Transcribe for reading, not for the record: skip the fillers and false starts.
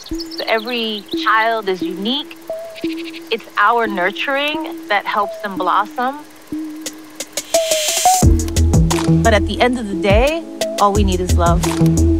Every child is unique. It's our nurturing that helps them blossom. But at the end of the day, all we need is love.